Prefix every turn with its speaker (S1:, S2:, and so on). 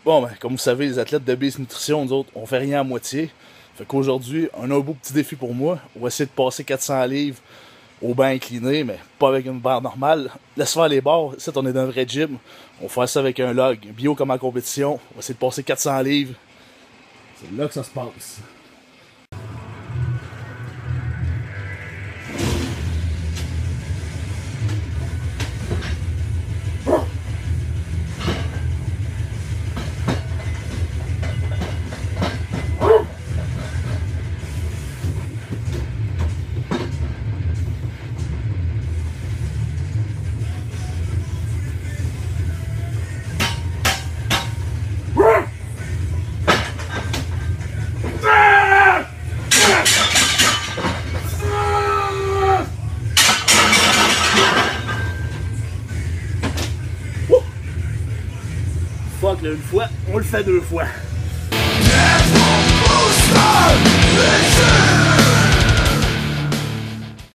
S1: Bon, ben, comme vous savez, les athlètes de Base Nutrition, nous autres, on fait rien à moitié. Fait qu'aujourd'hui, on a un beau petit défi pour moi. On va essayer de passer 400 livres au banc incliné, mais pas avec une barre normale. Laisse faire les barres. Ici, on est dans un vrai gym. On va faire ça avec un log. Bio comme en compétition. On va essayer de passer 400 livres. C'est là que ça se passe. Fuck, là, une fois, on le fait deux fois.